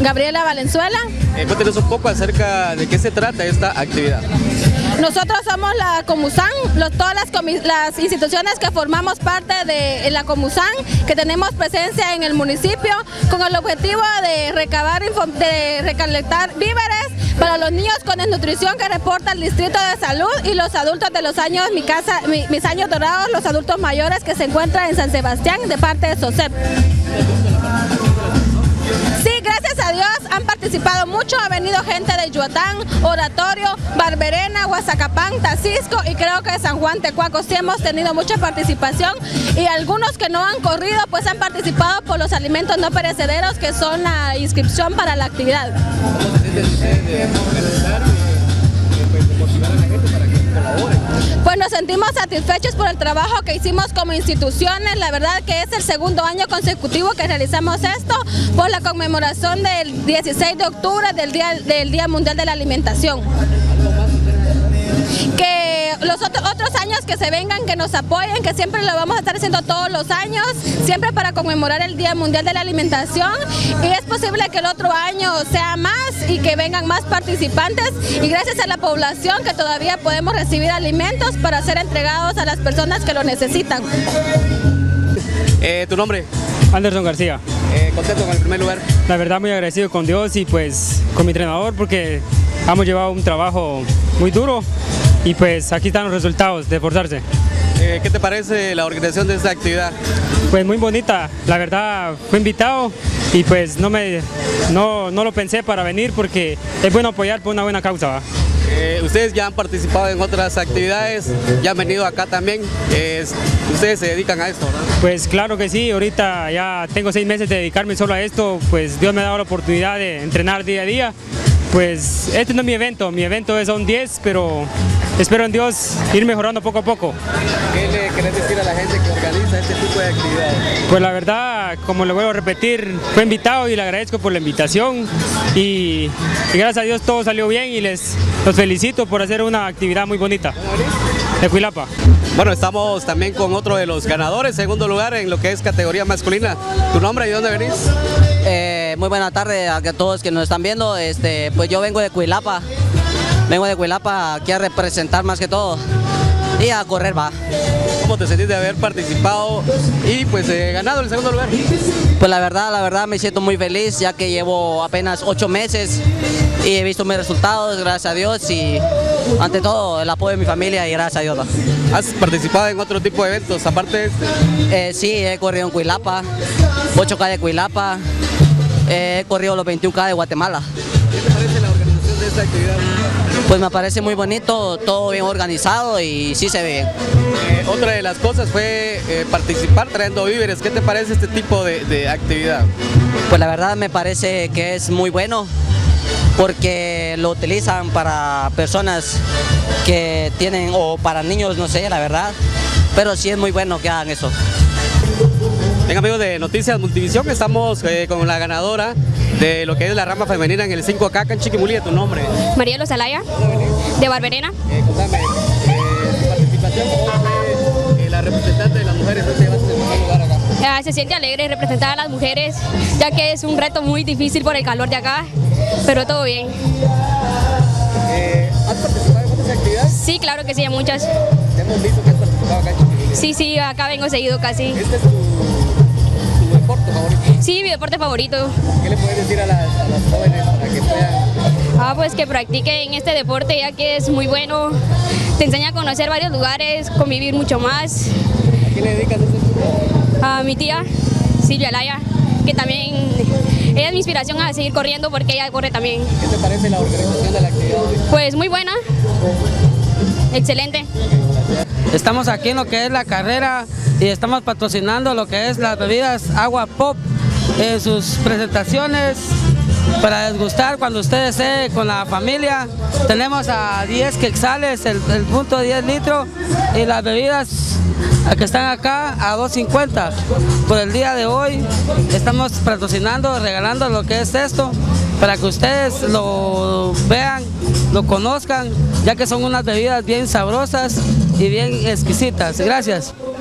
Gabriela Valenzuela. Cuéntenos un poco acerca de qué se trata esta actividad. Nosotros somos la Comusan, todas las instituciones que formamos parte de la Comusan, que tenemos presencia en el municipio, con el objetivo de recolectar víveres para los niños con desnutrición que reporta el Distrito de Salud y los adultos de los años Mis Años Dorados, los adultos mayores que se encuentran en San Sebastián de parte de SOSEP. Sí, gracias a Dios han participado mucho, ha venido gente de Yuatán, Oratorio, Barberena, Huazacapán, Tacisco y creo que San Juan Tecuaco. Sí hemos tenido mucha participación y algunos que no han corrido pues han participado por los alimentos no perecederos que son la inscripción para la actividad. ¿Cómo se sienten ustedes de organizar y motivar a la gente para que colabore? Pues nos sentimos satisfechos por el trabajo que hicimos como instituciones. La verdad que es el segundo año consecutivo que realizamos esto por la conmemoración del 16 de octubre del Día Mundial de la Alimentación. Que los otros años que se vengan, que nos apoyen, que siempre lo vamos a estar haciendo todos los años, siempre para conmemorar el Día Mundial de la Alimentación, y es posible que el otro año sea más y que vengan más participantes, y gracias a la población que todavía podemos recibir alimentos para ser entregados a las personas que lo necesitan. ¿Tu nombre? Anderson García. ¿Contento con el primer lugar? La verdad muy agradecido con Dios y pues con mi entrenador porque hemos llevado un trabajo muy duro y pues aquí están los resultados de esforzarse. ¿Qué te parece la organización de esta actividad? Pues muy bonita, la verdad fui invitado y pues no lo pensé para venir porque es bueno apoyar por una buena causa, ¿va? Ustedes ya han participado en otras actividades, ya han venido acá también, ustedes se dedican a esto, ¿verdad? Pues claro que sí, ahorita ya tengo 6 meses de dedicarme solo a esto, pues Dios me ha dado la oportunidad de entrenar día a día. Pues este no es mi evento son 10, pero espero en Dios ir mejorando poco a poco. ¿Qué le querés decir a la gente que organiza este tipo de actividades? Pues la verdad, como le vuelvo a repetir, fue invitado y le agradezco por la invitación y gracias a Dios todo salió bien y los felicito por hacer una actividad muy bonita. De Cuilapa. Bueno, estamos también con otro de los ganadores, segundo lugar en lo que es categoría masculina. ¿Tu nombre y dónde venís? Muy buena tarde a todos que nos están viendo. Pues yo vengo de Cuilapa aquí a representar más que todo y a correr, va. ¿Cómo te sentís de haber participado y pues ganado el segundo lugar? Pues la verdad me siento muy feliz ya que llevo apenas 8 meses y he visto mis resultados, gracias a Dios, y ante todo el apoyo de mi familia y gracias a Dios, va. ¿Has participado en otro tipo de eventos aparte de este? Sí, he corrido en Cuilapa, 8K de Cuilapa, he corrido los 21K de Guatemala. ¿Qué te parece la organización de esta actividad? Pues me parece muy bonito, todo bien organizado y sí se ve bien. Otra de las cosas fue participar trayendo víveres. ¿Qué te parece este tipo de actividad? Pues la verdad me parece que es muy bueno porque lo utilizan para personas que tienen o para niños, no sé, la verdad, pero sí es muy bueno que hagan eso. Bien, amigos de Noticias Multivisión, estamos con la ganadora de lo que es la rama femenina en el 5K acá en Chiquimulía. ¿Tu nombre? Marielo Zelaya, de Barberena. Contame, tu participación, ¿cómo fue la representante de las mujeres? ¿Dónde llevaste el primer lugar acá? Se siente alegre representar a las mujeres, ya que es un reto muy difícil por el calor de acá, pero todo bien. ¿Has participado en otras actividades? Sí, claro que sí, en muchas. Te hemos visto que has participado acá en Chiquimulía. Sí, acá vengo seguido casi. ¿Este es tu deporte favorito? Sí, mi deporte favorito. ¿Qué le puedes decir a las jóvenes para que puedan? Pues que practiquen este deporte, ya que es muy bueno, te enseña a conocer varios lugares, convivir mucho más. ¿A quién le dedicas este deporte? A mi tía, Silvia Laya, que también ella es mi inspiración a seguir corriendo porque ella corre también. ¿Qué te parece la organización de la actividad? Pues muy buena, excelente. Estamos aquí en lo que es la carrera y estamos patrocinando lo que es las bebidas Agua Pop en sus presentaciones para degustar cuando usted esté con la familia. Tenemos a 10 quetzales el punto de 10 litros y las bebidas que están acá a 2.50. Por el día de hoy estamos patrocinando, regalando lo que es esto para que ustedes lo vean, lo conozcan, ya que son unas bebidas bien sabrosas y bien exquisitas. Gracias.